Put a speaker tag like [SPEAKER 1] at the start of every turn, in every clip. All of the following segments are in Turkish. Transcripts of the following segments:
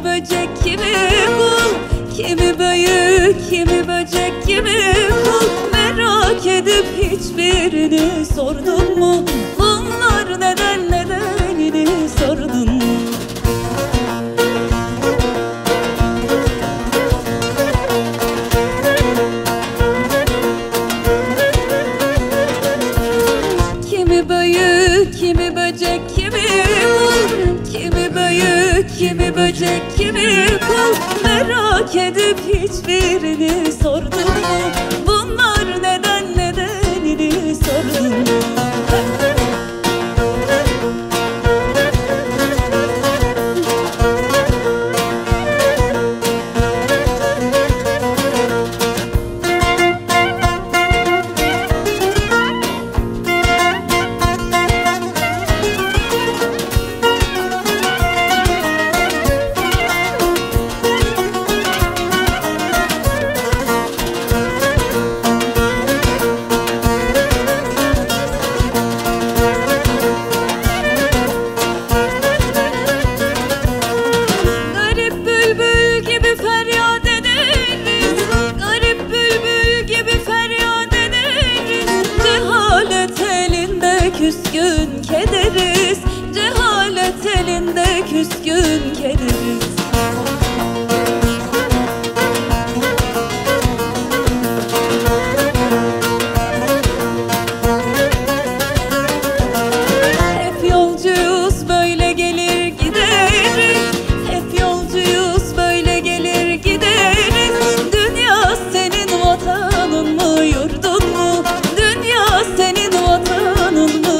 [SPEAKER 1] kimi böcek, kimi kul, kimi büyük, kimi böcek, kimi kul. Merak edip hiçbirini sordun mu? Bunlar neden, nedenini sordun mu? Kimi büyük, kimi böcek, kimi kul, kimi büyük, kimi böcek, kimi kul. Merak edip hiçbirini sordun mu? Bunlar neden, nedenini sordun mu? Küskün kederiz, cehalet elinde küskün kederiz. Hep yolcuyuz, böyle gelir gideriz. Hep yolcuyuz, böyle gelir gideriz. Dünya senin vatanın mı, yurdun mu? Dünya senin vatanın mı?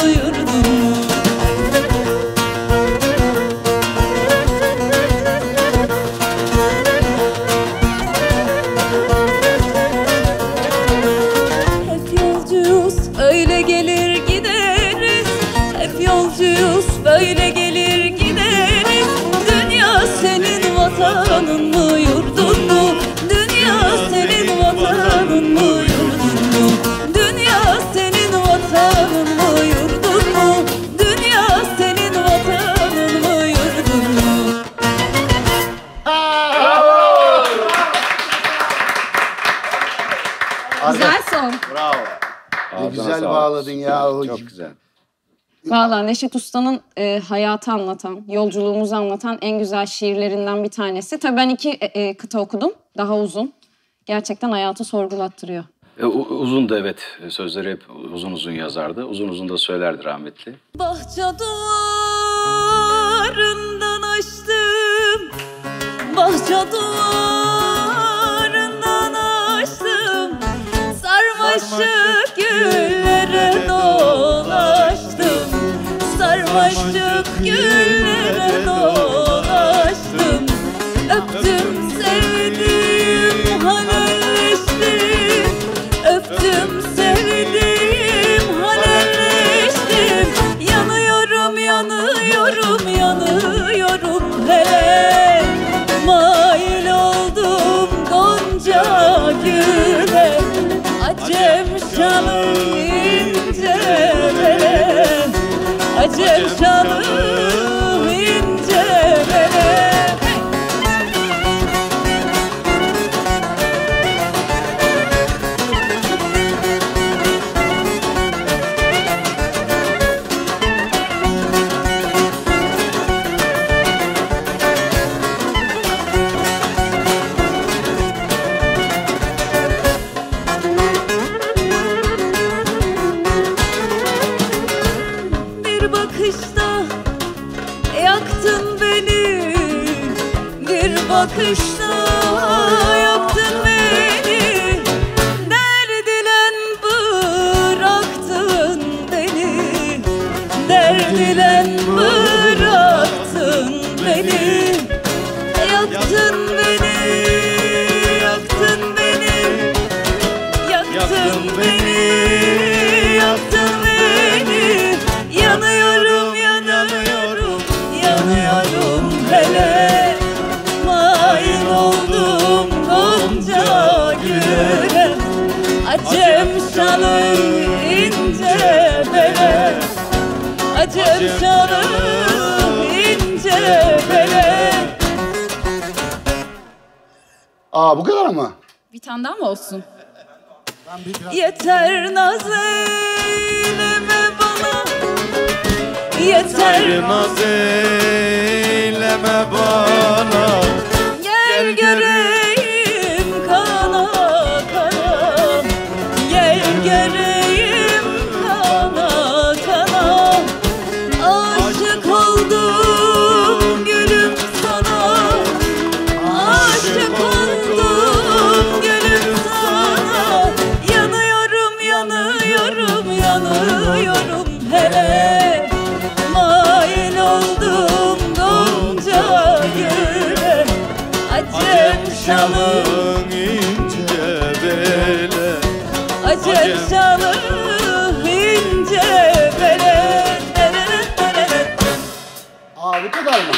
[SPEAKER 1] Öyle gelir gideriz, hep yolcuyuz, böyle gelir gideriz. Dünya senin vatanın mı, yurdun mu? Dünya senin vatanın mı, yurdun mu? Dünya senin vatanın mı, yurdun mu? Dünya senin vatanın mı, yurdun mu?
[SPEAKER 2] Güzel son.
[SPEAKER 3] Bravo. Ne güzel bağladın ya.
[SPEAKER 4] Çok güzel.
[SPEAKER 2] Vallahi Neşet Usta'nın hayatı anlatan, yolculuğumuzu anlatan en güzel şiirlerinden bir tanesi. Tabii ben 2 kıta okudum, daha uzun. Gerçekten hayatı sorgulattırıyor.
[SPEAKER 4] Uzun da evet, sözleri hep uzun uzun yazardı. Uzun uzun da söylerdi rahmetli.
[SPEAKER 1] Bahçe duvarından açtım, bahçe duvarından açtım. Sarmaşık güllere dolaştım, sarmaşık güllere dolaştım. Öptüm sevdim, halelleştim, öptüm sevdim, halelleştim. Yanıyorum, yanıyorum, yanıyorum hele. Mail oldum gonca güle, acem şanım ince bele, acem şanım ince bele. Bir bakışta yaktın beni, bir bakışta yaktın beni. Derdilen bıraktın beni, derdilen bıraktın beni. Yaktın beni, yaktın beni, yaktın beni, yaktın beni. Yanıyorum, yanıyorum, yanıyorum hele. Mail oldum gonca güle, acem şanım ince bele, acem şanım ince bele.
[SPEAKER 3] Aa bu kadar mı?
[SPEAKER 1] Bir tane daha mı olsun? Yeter naz eyleme bana. Yeter
[SPEAKER 5] naz eyleme bana.
[SPEAKER 1] gel göreyim kana kana. Gel göreyim kana kana. Aşık oldum gülüm sana. Aşık oldum gülüm sana. Yanıyorum yanıyorum yanıyorum hele. Mail oldum gonca güle. Acem şalım
[SPEAKER 5] ince bele.
[SPEAKER 1] acem şalım ince bele.
[SPEAKER 3] Aa bu kadar mı?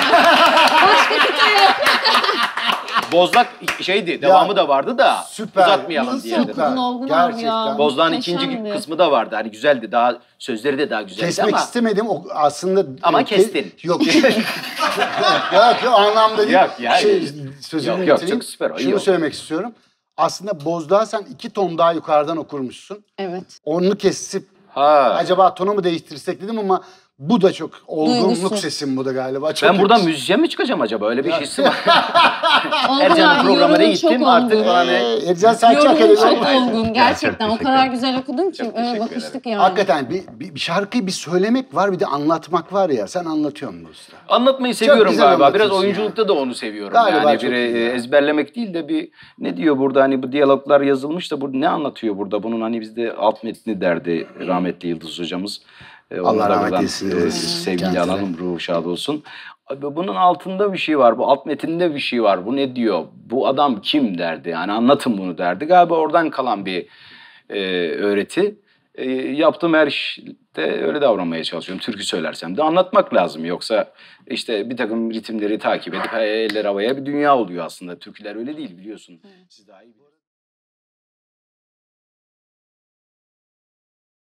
[SPEAKER 4] Bozlak şeydi, devamı da vardı da
[SPEAKER 3] Süper.
[SPEAKER 4] uzatmayalım diye.
[SPEAKER 3] Süper.
[SPEAKER 2] Okudun Olgun abi ya.
[SPEAKER 3] Gerçekten.
[SPEAKER 4] Bozdağ'ın
[SPEAKER 2] Muhteşemdi.
[SPEAKER 4] ikinci kısmı da vardı. Hani güzeldi, daha sözleri de daha güzeldi
[SPEAKER 3] Kesmek
[SPEAKER 4] ama
[SPEAKER 3] istemedim. O aslında
[SPEAKER 4] Ama kestin.
[SPEAKER 3] Yok. yok anlamda değil.
[SPEAKER 4] Yok, yani.
[SPEAKER 3] Sözünü
[SPEAKER 4] Yok,
[SPEAKER 3] bitireyim.
[SPEAKER 4] çok süper. İyi
[SPEAKER 3] Şunu
[SPEAKER 4] oldu.
[SPEAKER 3] söylemek istiyorum. Aslında Bozdağ sen 2 ton daha yukarıdan okurmuşsun.
[SPEAKER 2] Evet.
[SPEAKER 3] Onu kesip
[SPEAKER 4] ha.
[SPEAKER 3] acaba tonu mu değiştirsek dedim ama bu da çok olgunluk
[SPEAKER 2] Duygusu.
[SPEAKER 3] sesim bu da galiba. Çok
[SPEAKER 4] Ben buradan
[SPEAKER 3] yakışık.
[SPEAKER 4] müzisyen mi çıkacağım acaba? Öyle bir şeysi var.
[SPEAKER 2] Olgun
[SPEAKER 4] Ercan'ın
[SPEAKER 2] abi
[SPEAKER 4] programına
[SPEAKER 2] yorumun çok
[SPEAKER 4] gittim artık
[SPEAKER 2] olgun.
[SPEAKER 4] hani...
[SPEAKER 3] Ercan Selçuk
[SPEAKER 2] Yorumun
[SPEAKER 3] Akademi.
[SPEAKER 2] çok olgun gerçekten. O kadar güzel okudun ki
[SPEAKER 4] Çok
[SPEAKER 2] öyle
[SPEAKER 4] teşekkür
[SPEAKER 2] bakıştık yani.
[SPEAKER 3] Hakikaten bir şarkıyı bir söylemek var bir de anlatmak var ya. Sen anlatıyor musun usta?
[SPEAKER 4] Anlatmayı seviyorum
[SPEAKER 3] güzel
[SPEAKER 4] galiba. Biraz
[SPEAKER 3] anlatıyorsun
[SPEAKER 4] oyunculukta da onu seviyorum.
[SPEAKER 3] Galiba
[SPEAKER 4] yani
[SPEAKER 3] çok
[SPEAKER 4] bir
[SPEAKER 3] iyi ya.
[SPEAKER 4] ezberlemek değil de bir ne diyor burada hani bu diyaloglar yazılmış da bu ne anlatıyor burada? Bunun hani bizde alt metni derdi rahmetli Yıldız hocamız.
[SPEAKER 3] Allah
[SPEAKER 4] Ona da
[SPEAKER 3] rahmet
[SPEAKER 4] buradan,
[SPEAKER 3] eylesin Yıldız.
[SPEAKER 4] sevgili
[SPEAKER 3] Kendine.
[SPEAKER 4] analım ruhu şad olsun. Abi bunun altında bir şey var. Bu alt metinde bir şey var. Bu ne diyor? Bu adam kim derdi. Yani anlatın bunu derdi. Galiba oradan kalan bir öğreti. Yaptığım her işte öyle davranmaya çalışıyorum. Türkü söylersem de anlatmak lazım. Yoksa işte bir takım ritimleri takip edip eller havaya bir dünya oluyor aslında. Türküler öyle değil biliyorsun. Siz daha iyi biliyorsunuz.